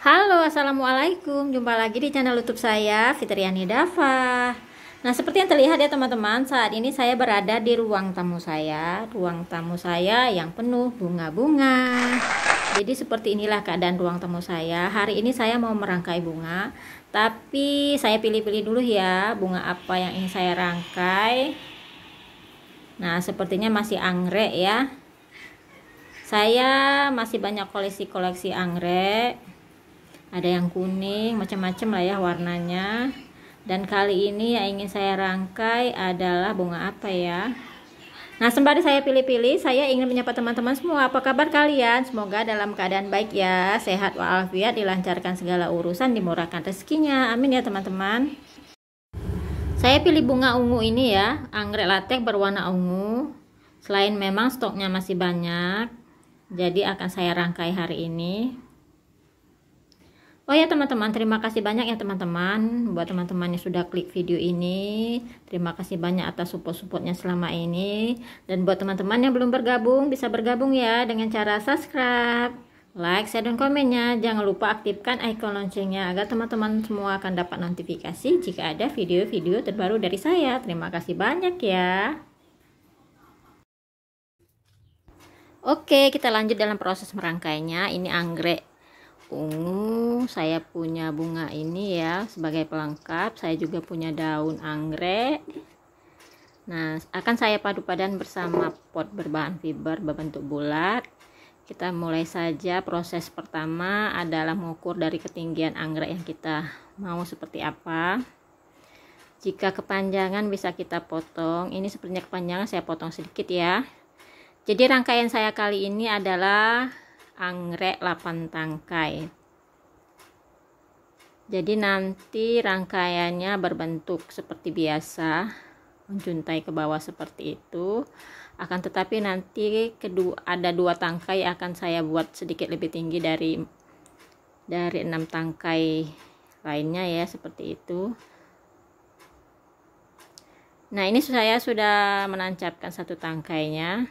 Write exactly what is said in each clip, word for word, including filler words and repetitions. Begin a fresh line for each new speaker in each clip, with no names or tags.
Halo, assalamualaikum. Jumpa lagi di channel YouTube saya, Fitriani Dava. Nah, seperti yang terlihat ya teman-teman, saat ini saya berada di ruang tamu saya. Ruang tamu saya yang penuh bunga-bunga. Jadi seperti inilah keadaan ruang tamu saya. Hari ini saya mau merangkai bunga, tapi saya pilih-pilih dulu ya bunga apa yang ingin saya rangkai. Nah, sepertinya masih anggrek ya. Saya masih banyak koleksi-koleksi anggrek. Ada yang kuning, macam-macam lah ya warnanya. Dan kali ini yang ingin saya rangkai adalah bunga apa ya? Nah, sembari saya pilih-pilih, saya ingin menyapa teman-teman semua. Apa kabar kalian? Semoga dalam keadaan baik ya, sehat walafiat, dilancarkan segala urusan, dimurahkan rezekinya. Amin ya teman-teman. Saya pilih bunga ungu ini ya, anggrek latek berwarna ungu. Selain memang stoknya masih banyak, jadi akan saya rangkai hari ini. Oh ya teman-teman, terima kasih banyak ya teman-teman buat teman-teman yang sudah klik video ini. Terima kasih banyak atas support-supportnya selama ini. Dan buat teman-teman yang belum bergabung, bisa bergabung ya dengan cara subscribe, like, share, dan komennya. Jangan lupa aktifkan icon loncengnya agar teman-teman semua akan dapat notifikasi jika ada video-video terbaru dari saya. Terima kasih banyak ya. Oke, kita lanjut dalam proses merangkainya. Ini anggrek ungu, saya punya bunga ini ya sebagai pelengkap. Saya juga punya daun anggrek. Nah, akan saya padu padan bersama pot berbahan fiber berbentuk bulat. Kita mulai saja. Proses pertama adalah mengukur dari ketinggian anggrek yang kita mau seperti apa. Jika kepanjangan bisa kita potong. Ini sepertinya kepanjangan, saya potong sedikit ya. Jadi rangkaian saya kali ini adalah anggrek delapan tangkai. Jadi nanti rangkaiannya berbentuk seperti biasa, menjuntai ke bawah seperti itu. Akan tetapi nanti kedua ada dua tangkai akan saya buat sedikit lebih tinggi dari dari enam tangkai lainnya ya, seperti itu. Nah, ini saya sudah menancapkan satu tangkainya.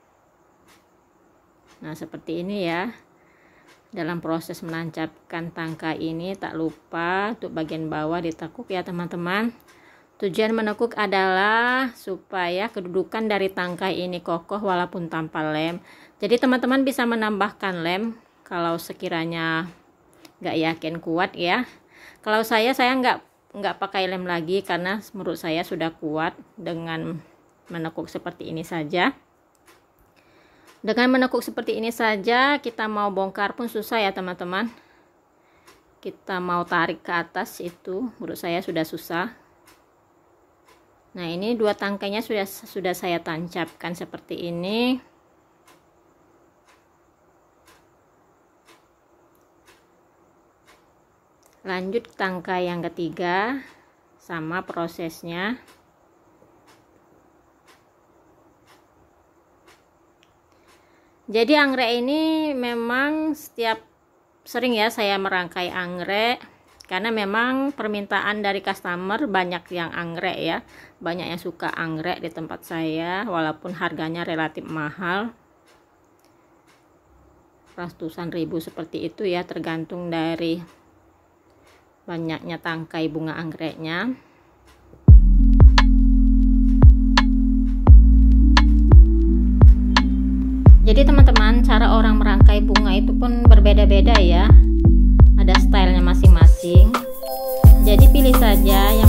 Nah, seperti ini ya. Dalam proses menancapkan tangkai ini tak lupa untuk bagian bawah ditekuk ya teman-teman. Tujuan menekuk adalah supaya kedudukan dari tangkai ini kokoh walaupun tanpa lem. Jadi teman-teman bisa menambahkan lem kalau sekiranya nggak yakin kuat ya. Kalau saya saya nggak nggak pakai lem lagi karena menurut saya sudah kuat dengan menekuk seperti ini saja. Dengan menekuk seperti ini saja, kita mau bongkar pun susah ya teman-teman. Kita mau tarik ke atas itu menurut saya sudah susah. Nah, ini dua tangkainya sudah sudah saya tancapkan seperti ini. Lanjut tangkai yang ketiga, sama prosesnya. Jadi anggrek ini memang setiap sering ya saya merangkai anggrek karena memang permintaan dari customer banyak yang anggrek ya, banyak yang suka anggrek di tempat saya walaupun harganya relatif mahal, ratusan ribu seperti itu ya, tergantung dari banyaknya tangkai bunga anggreknya. Jadi teman-teman, cara orang merangkai bunga itu pun berbeda-beda ya. Ada stylenya masing-masing. Jadi pilih saja yang